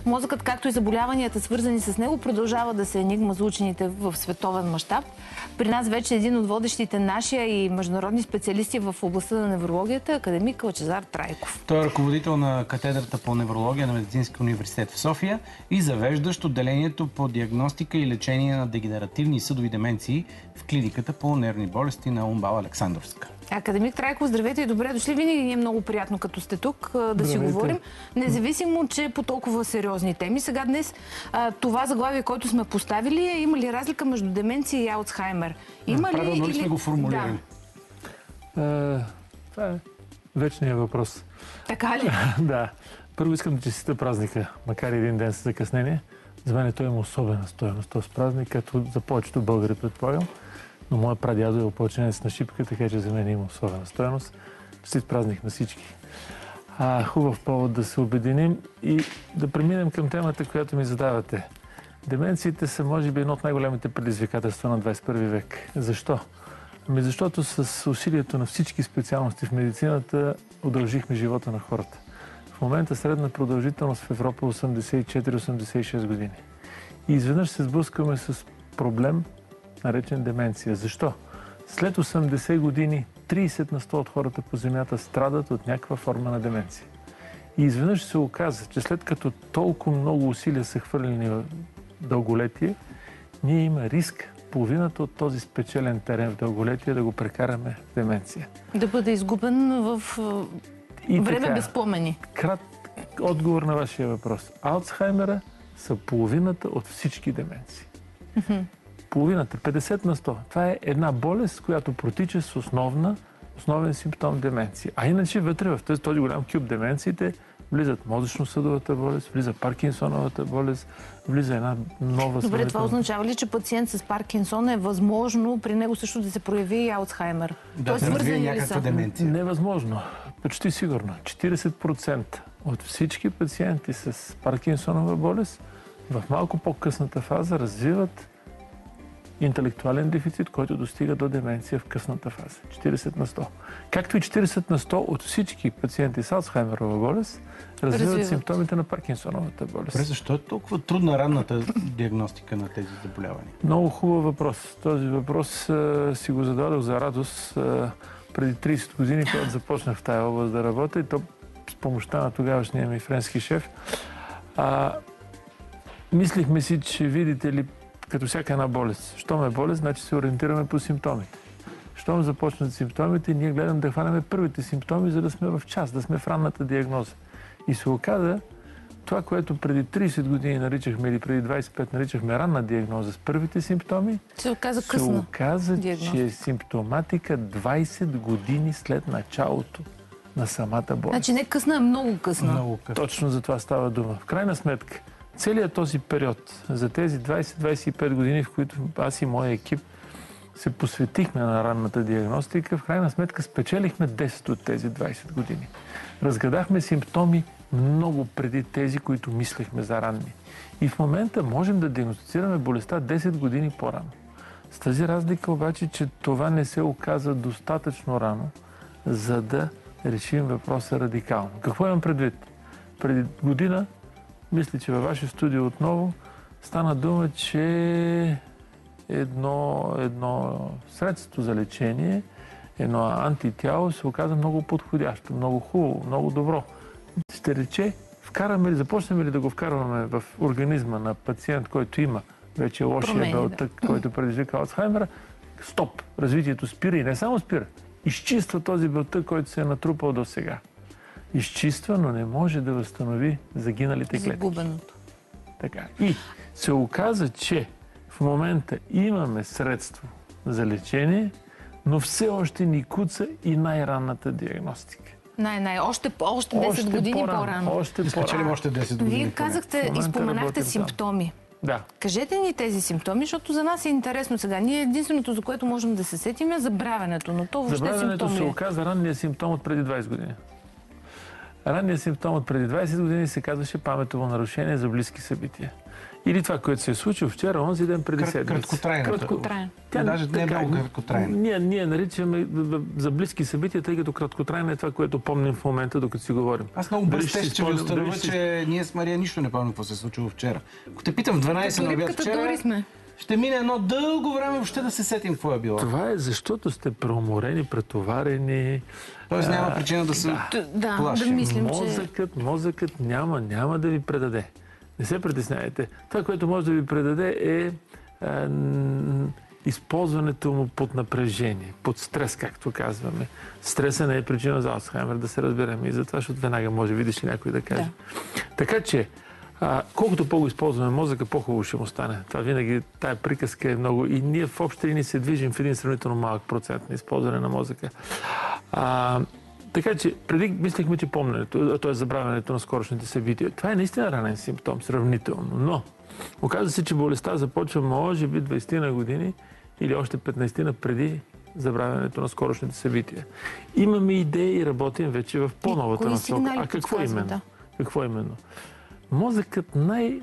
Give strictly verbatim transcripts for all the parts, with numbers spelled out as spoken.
Мозъкът, както и заболяванията, свързани с него, продължава да се енигма за учените в световен мащаб. При нас вече един от водещите нашия и международни специалисти в областта на неврологията, академик Лъчезар Трайков. Той е ръководител на катедрата по неврология на Медицинския университет в София и завеждащ отделението по диагностика и лечение на дегенеративни и съдови деменции в клиниката по нервни болести на УМБАЛ Александровска. Академик Трайков, здравейте и добре дошли. Винаги ни е много приятно, като сте тук, да Здравейте. си говорим. Независимо, че по толкова сериозни теми. Сега днес това заглавие, което сме поставили, е: има ли разлика между деменция и Алцхаймер? Има ли? Правилно ли или... сме го формулирали? Да. Това е вечният въпрос. Така ли? Да. Първо искам да честитя празника, макар и един ден с закъснение. За мен той има особена стойност този празник, като за повечето българи предполагам. Но моят прадядо е опълченец на Шипка, така че за мен има особена стойност. Честит празник на всички. А, хубав повод да се обединим и да преминем към темата, която ми задавате. Деменциите са, може би, едно от най-големите предизвикателства на двадесет и първи век. Защо? Ами защото с усилието на всички специалности в медицината удължихме живота на хората. В момента средна продължителност в Европа е осемдесет и четири - осемдесет и шест години. И изведнъж се сблъскваме с проблем, наречен деменция. Защо? След осемдесет години тридесет на сто от хората по Земята страдат от някаква форма на деменция. И изведнъж се оказа, че след като толкова много усилия са хвърлени в дълголетие, ние има риск половината от този спечелен терен в дълголетие да го прекараме в деменция. Да бъде изгубен в И време така, без спомени. Крат отговор на вашия въпрос. Алцхаймера са половината от всички деменции. Половината, петдесет на сто. Това е една болест, която протича с основна, основен симптом деменция. А иначе вътре в този, този голям кюб деменциите влизат мозъчно-съдовата болест, влиза Паркинсоновата болест, влиза една нова... Добре, това означава ли, че пациент с Паркинсон е възможно при него също да се прояви и Алцхаймер? Да, да развие някаква деменция. Невъзможно. Почти сигурно. четиридесет процента от всички пациенти с Паркинсонова болест в малко по-късната фаза развиват интелектуален дефицит, който достига до деменция в късната фаза. четиридесет на сто. Както и четиридесет на сто от всички пациенти с Алцхаймерова болест развиват, развиват симптомите на Паркинсоновата болест. Добре, защо е толкова трудна ранната диагностика на тези заболявания? Много хубав въпрос. Този въпрос а, си го зададох за радост а, преди тридесет години, когато започнах в тази област да работя, и то с помощта на тогавашния ми френски шеф. А, мислихме си, че видите ли, като всяка една болест. Щом е болест, значи се ориентираме по симптомите. Щом започнат симптомите, ние гледаме да хванем първите симптоми, за да сме в час, да сме в ранната диагноза. И се оказа, това, което преди тридесет години наричахме, или преди двадесет и пет наричахме ранна диагноза с първите симптоми, се оказа късна. Се оказа, диагноз. че е симптоматика двадесет години след началото на самата болест. Значи не късна, а много късна. Много късно. Точно за това става дума. В крайна сметка, целият този период, за тези двадесет - двадесет и пет години, в които аз и моя екип се посветихме на ранната диагностика, в крайна сметка спечелихме десет от тези двадесет години. Разгадахме симптоми много преди тези, които мислехме за ранни. И в момента можем да диагностицираме болестта десет години по-рано. С тази разлика обаче, че това не се оказа достатъчно рано, за да решим въпроса радикално. Какво имам предвид? Преди година, мисля, че във ваше студио отново стана дума, че едно, едно средство за лечение, едно антитяло се оказа много подходящо, много хубаво, много добро. Ще рече, вкараме ли, започнем ли да го вкарваме в организма на пациент, който има вече лошия белтък, да. който предизвика Алцхаймера, стоп, развитието спира и не само спира, изчиства този белтък, който се е натрупал до сега. Изчиства, но не може да възстанови загиналите клетки. Загубеното. Така. И се оказа, че в момента имаме средство за лечение, но все още ни куца и най-ранната диагностика. Най-най. Още, още десет още години по-рано. По още по-рано. Още десет години. Вие казахте и споменахте симптоми. Да. Кажете ни тези симптоми, защото за нас е интересно сега. Ние единственото, за което можем да се сетим, е забравянето, но то въобще забравянето симптом ли е? се оказа ранния симптом от преди двадесет години. ранният симптом от преди двайсет години се казваше паметово нарушение за близки събития. Или това, което се е случило вчера, онзи ден преди седмица. Краткотрайна. Краткотрайна. Тя, Даже не е много краткотрайна. Ние, ние наричаме за близки събития, тъй като краткотрайна е това, което помним в момента, докато си говорим. Аз много бързо ще ви установя, че ние с Мария нищо не помним какво се е случило вчера. Ако те питам в дванайсет на обяд вчера, ще мине едно дълго време въобще да се сетим какво е било. Това е защото сте преуморени, претоварени. Тоест няма причина да се да, плашим. Да мислим, мозъкът, че... мозъкът няма, няма да ви предаде. Не се притеснявайте. Това, което може да ви предаде е а, използването му под напрежение, под стрес, както казваме. Стреса не е причина за Алцхаймер, да се разберем. И затова, защото веднага може, видиш ли някой да каже. Да. Така че, а, колкото по-го използваме мозъка, по-хубаво ще му стане. Това винаги, тая приказка е много. И ние в общи линии се движим в един сравнително малък процент на използване на мозъка. А, така че, преди мислихме, че помненето, т.е. забравянето на скорошните събития. Това е наистина ранен симптом, сравнително. Но, оказва се, че болестта започва, може би, двайсет на години или още петнайсет на преди забравянето на скорошните събития. Имаме идеи и работим вече в по-новата насока. А какво именно? Да. Какво именно? Мозъкът най-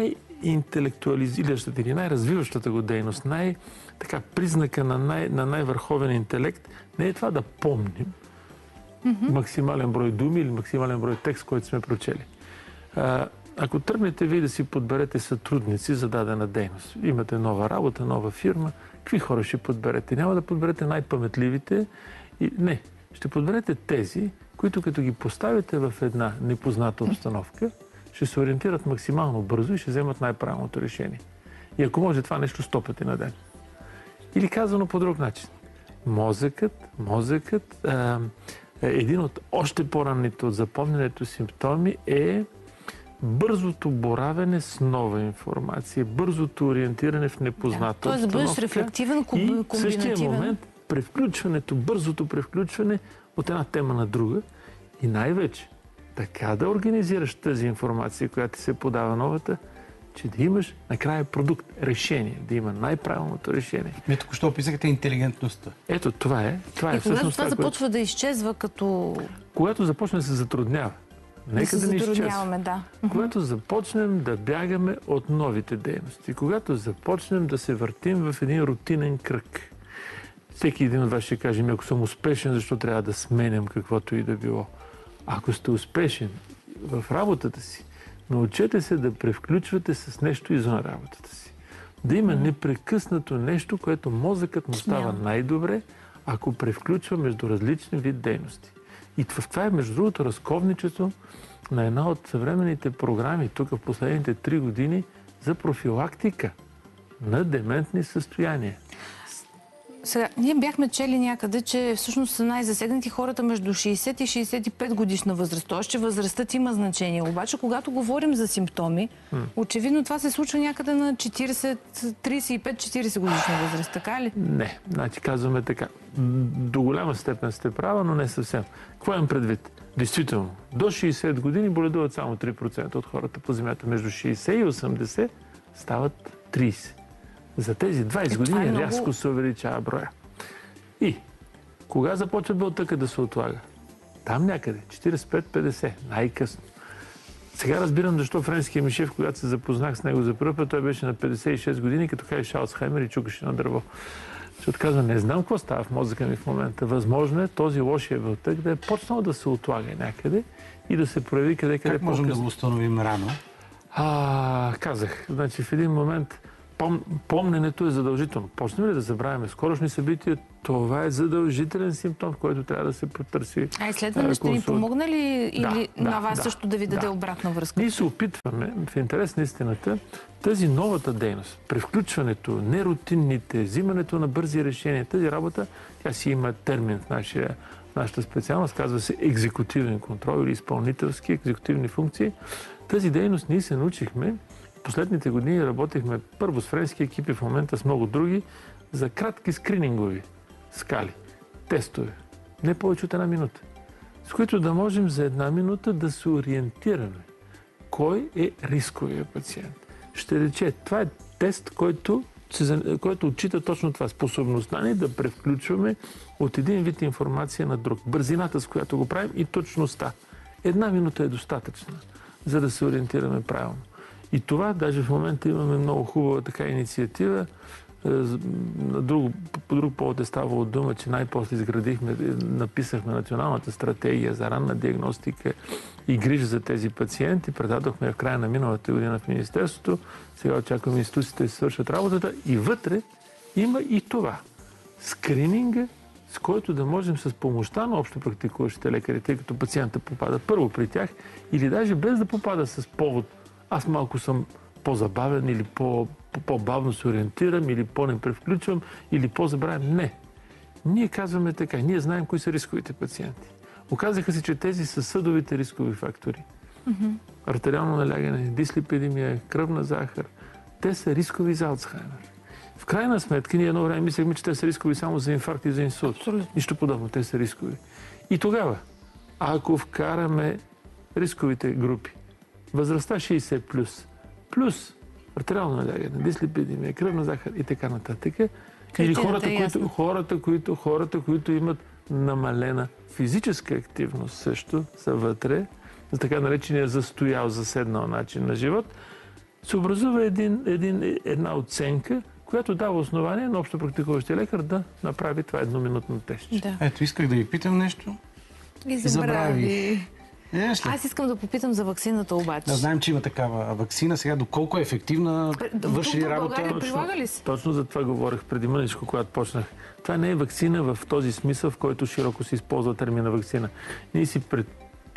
най-интелектуализиращата или най-развиващата го дейност, най-така признака на, най- на най-върховен интелект, не е това да помним mm-hmm. максимален брой думи или максимален брой текст, който сме прочели. А, ако тръгнете вие да си подберете сътрудници за дадена дейност, имате нова работа, нова фирма, какви хора ще подберете? Няма да подберете най-паметливите. И... Не, ще подберете тези, които като ги поставите в една непозната обстановка, ще се ориентират максимално бързо и ще вземат най-правилното решение. И ако може това нещо сто пъти на ден. Или казано по друг начин. Мозъкът, мозъкът, а, един от още по-ранните от запомненето симптоми е бързото боравене с нова информация, бързото ориентиране в непозната да, обстановка. Тоест да бъдеш рефлективен, комбинативен. И в същия момент превключването, бързото превключване от една тема на друга и най-вече така да организираш тази информация, която ти се подава новата, че да имаш накрая продукт, решение, да има най-правилното решение. Вие току-що описахте интелигентността. Ето, това е. Това и е когато всъщност това започва което... да изчезва като... Когато започне да се затруднява. Нека да, да не изчезва. Да. Когато започнем да бягаме от новите дейности, когато започнем да се въртим в един рутинен кръг. Всеки един от вас ще каже, ми ако съм успешен, защо трябва да сменям каквото и да било. Ако сте успешен в работата си, научете се да превключвате с нещо извън работата си. Да има непрекъснато нещо, което мозъкът му става най-добре, ако превключва между различни вид дейности. И в това е, между другото, разковничето на една от съвременните програми тук в последните три години за профилактика на дементни състояния. Сега, ние бяхме чели някъде, че всъщност са най-засегнати хората между шейсет и шейсет и пет годишна възраст. Тоест, че възрастът има значение. Обаче, когато говорим за симптоми, м. очевидно това се случва някъде на четирийсет, трийсет и пет четирийсет годишна възраст. Така ли? Не. Значи казваме така. До голяма степен сте права, но не съвсем. Какво имам предвид? Действително, до шейсет години боледуват само три процента от хората по земята. Между шейсет и осемдесет стават трийсет. За тези двайсет години е много... рязко се увеличава броя. И кога започва белтъка да се отлага? Там някъде, четирийсет и пет петдесет, най-късно. Сега разбирам защо френския Мишев, когато се запознах с него за първи път, той беше на петдесет и шест години, като каже Алцхаймер и чукаше на дърво. Защото казва, не знам какво става в мозъка ми в момента. Възможно е този лошия белтък да е почнал да се отлага някъде и да се прояви къде-къде. Как можем да го установим рано? А, казах. Значи в един момент пом, помненето е задължително. Почнем ли да забравяме скорошни събития, това е задължителен симптом, в който трябва да се потърси. А изследване ще ни помогне ли или да, на вас да, също да ви даде да. обратна връзка? Ние се опитваме, в интерес на истината, тази новата дейност, превключването, нерутинните, взимането на бързи решения, тази работа, тя си има термин в нашия, нашата специалност, казва се екзекутивен контрол или изпълнителски екзекутивни функции. Тази дейност ние се научихме. Последните години работихме първо с френски екипи, в момента с много други, за кратки скринингови скали, тестове, не повече от една минута, с които да можем за една минута да се ориентираме кой е рисковия пациент. Ще рече, това е тест, който, който отчита точно това, способността ни да превключваме от един вид информация на друг. Бързината, с която го правим и точността. Една минута е достатъчна, за да се ориентираме правилно. И това, даже в момента имаме много хубава така инициатива. На друго, по друг повод е ставало дума, че най-после изградихме, написахме националната стратегия за ранна диагностика и грижа за тези пациенти. Предадохме в края на миналата година в Министерството. Сега очакваме институциите да свършат работата. И вътре има и това. Скрининга, с който да можем с помощта на общо практикуващите лекари, тъй като пациента попада първо при тях, или даже без да попада с повод аз малко съм по-забавен или по-бавно се ориентирам, или по-не превключвам, или по-забравям. Не. Ние казваме така. Ние знаем кои са рисковите пациенти. Оказаха се, че тези са съдовите рискови фактори. Mm-hmm. Артериално налягане, дислипидемия, кръвна захар. Те са рискови за Алцхаймер. В крайна сметка, ние едно време мислехме, че те са рискови само за инфаркт и за инсулт. Абсолютно. Нищо подобно. Те са рискови. И тогава, ако вкараме рисковите групи, възрастта шейсет плюс, плюс артериално налягане, дислипидемия, кръвна захар и така нататък, или хората, е които, хората, които, хората, които имат намалена физическа активност също са вътре, за така наречения застоял, заседнал начин на живот, се образува един, един, една оценка, която дава основание на общо практикуващия лекар да направи това едноминутно тестче. Да. Ето, исках да ви питам нещо. И забрави. Аз искам да попитам за ваксината обаче. Да, знаем, че има такава ваксина. Сега доколко е ефективна, върши ли работа? България прилага ли се? Точно за това говорех преди мъничко, когато почнах. Това не е ваксина в този смисъл, в който широко се използва термина ваксина. Ние си пред,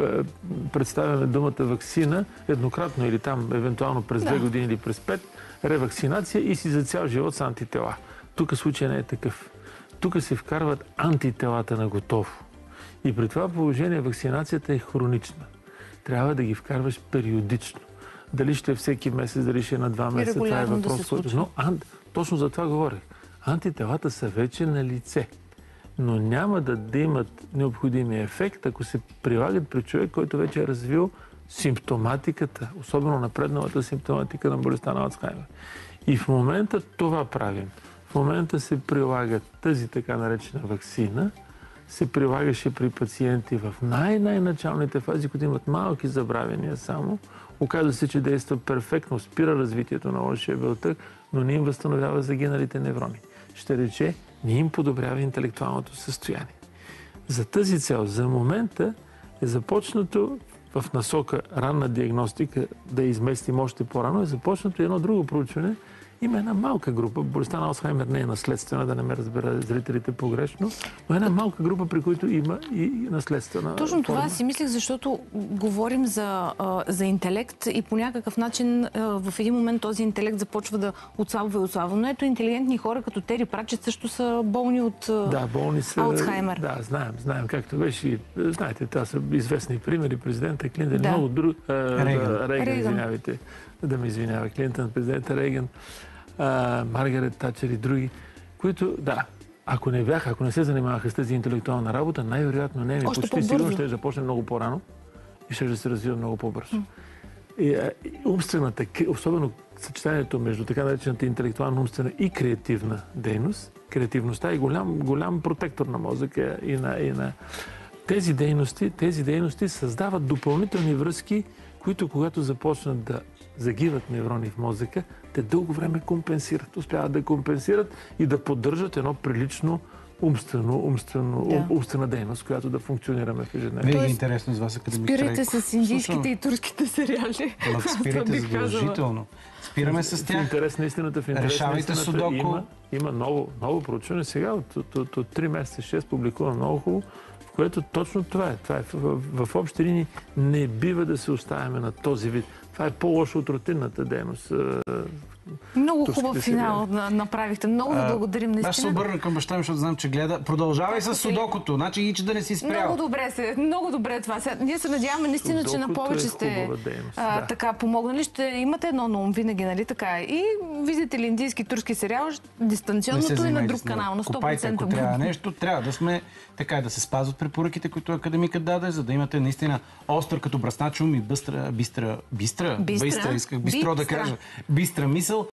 представяме думата ваксина еднократно или там, евентуално през две да. години или през пет, ревакцинация и си за цял живот с антитела. Тук случай не е такъв. Тук се вкарват антителата на готово. И при това положение вакцинацията е хронична. Трябва да ги вкарваш периодично. Дали ще е всеки месец, дали ще е на два месеца, това е въпрос. Да но ан... точно за това говорих. Антителата са вече на лице. Но няма да, да имат необходимия ефект, ако се прилагат при човек, който вече е развил симптоматиката, особено напредналата симптоматика на болестта на Алцхаймер. И в момента това правим. В момента се прилага тази така наречена ваксина, се прилагаше при пациенти в най-най-началните фази, които имат малки забравяния само. Оказва се, че действа перфектно, спира развитието на лошия белтък, но не им възстановява загиналите неврони. Ще рече, не им подобрява интелектуалното състояние. За тази цел, за момента е започнато в насока ранна диагностика, да изместим още по-рано, е започнато едно друго проучване. Има една малка група, болестта на Алцхаймер не е наследствена, да не ме разбира зрителите погрешно, но една малка група, при които има и наследствена Точно това форма. си мислих, защото говорим за, за интелект и по някакъв начин в един момент този интелект започва да отслабва и отслабва. Но ето интелигентни хора като Тери Пратчет също са болни от да, болни са, Алцхаймер. Да, знаем, знаем както беше. Знаете, това са известни примери. Президента Клинтън, да. много друг... Рейган. Рейган, извинявайте. Да ме извинява. Клинтън, президента Рейган. Маргарет Тачер и други, които, да, ако не бяха, ако не се занимаваха с тази интелектуална работа, най-вероятно не, ми почти сигурно ще започне много по-рано и ще се развива много по-бързо. Mm. И, и умствената, особено съчетанието между така наречената интелектуална, умствена и креативна дейност, креативността е голям, голям протектор на мозъка и на, и на тези дейности, тези дейности създават допълнителни връзки, които когато започнат да загиват неврони в мозъка, те дълго време компенсират. Успяват да компенсират и да поддържат едно прилично умствено, умствено, да. умствена дейност, която да функционираме в ежедневието. Винаги е интересно с вас, академик Трайков. Спирайте с индийските и турските сериали. Но спирайте задължително. Спираме с тях. В интерес на истината, в интерес решавайте на истината судоко. Има, има ново, ново проучване сега, от, от, от, от три месеца, шест, публикува много хубаво, в което точно това е. Това е в, в, в общи линии не бива да се оставяме на този вид. Това е по-лошо от рутинната дейност. Много хубав финал направихте. Много ви благодарим наистина. Аз ще се обърна към баща ми, защото знам, че гледа. Продължавай с судокото. Значи и че да не си спрял. Много добре се. Много добре това. Сега, ние се надяваме наистина, че на повече е сте а, да. така помогнали. Ще имате едно на ум винаги, нали така? И видите ли индийски, турски сериал, дистанционното и на друг канал. На сто процента. Купайте, ако трябва нещо, трябва да сме така да се спазват препоръките, които академикът даде, за да имате наистина остър като бръснач ум и бистра, бистра, бистра, бистра, бистра, исках бистро да кажа, бистра мисъл.